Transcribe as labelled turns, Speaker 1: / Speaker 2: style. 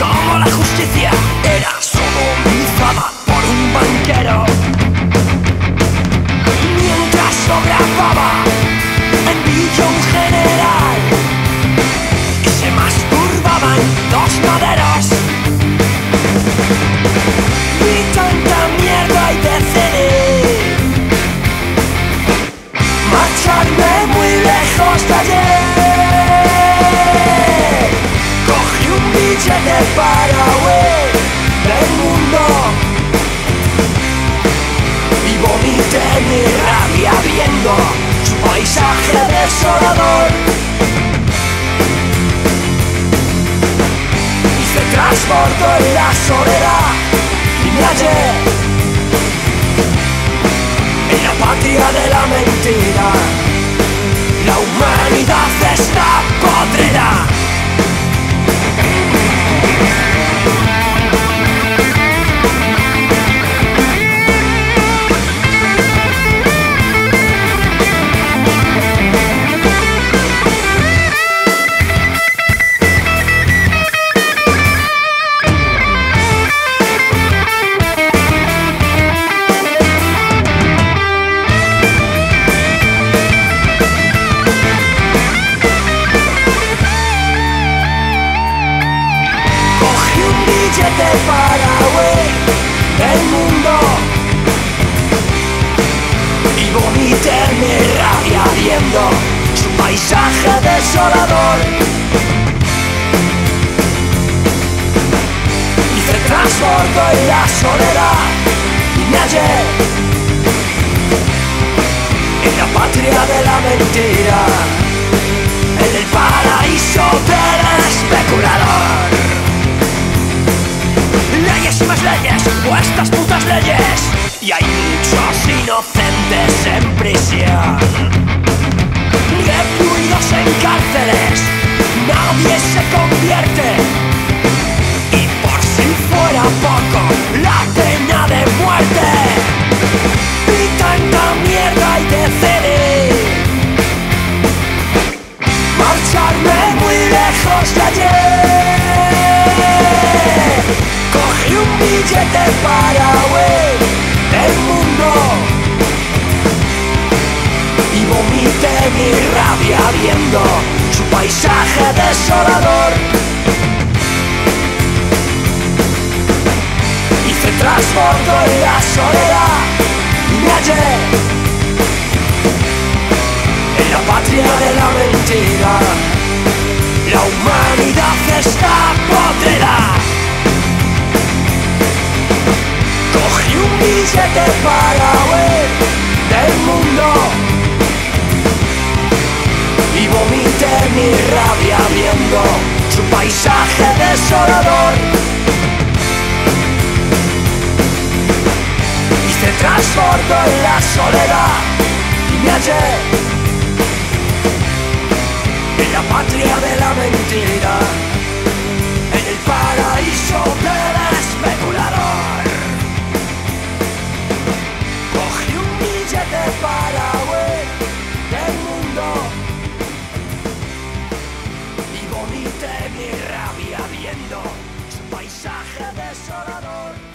Speaker 1: como la justicia era sodomizada por un banquero, mientras lo grababa en vídeo un general y se masturbaban dos maderos. Vi tanta mierda y decidí marcharme muy lejos de allí. Cogí un billete para huir del mundo y vomité mi rabia viendo su paisaje desolador. Hice transbordo en la soledad y me hallé en la patria de la mentira. La humanidad está podrida. Para huir del mundo y vomité mi rabia viendo su paisaje desolador. Hice transbordo en la soledad y me hallé en la patria de la mentira, en el paraíso del especulador. Leyes y más leyes, vuestras putas leyes, y hay muchos inocentes en prisión, recluidos en cárceles, nadie se convierte, y por si fuera poco, la pena de muerte. Vi tanta mierda y decidí marcharme muy lejos de allí. Cogí un billete para huir del mundo y vomité mi rabia viendo su paisaje desolador. Hice transbordo en la soledad y me hallé en la patria de la mentira. La humanidad está podrida. Cogí un billete para huir del mundo y vomité mi rabia viendo su paisaje desolador. Hice transbordo en la soledad y me hallé en la patria de la mentira, en el paraíso del especulador. Cogí un billete para huir del mundo y vomité mi rabia viendo su paisaje desolador.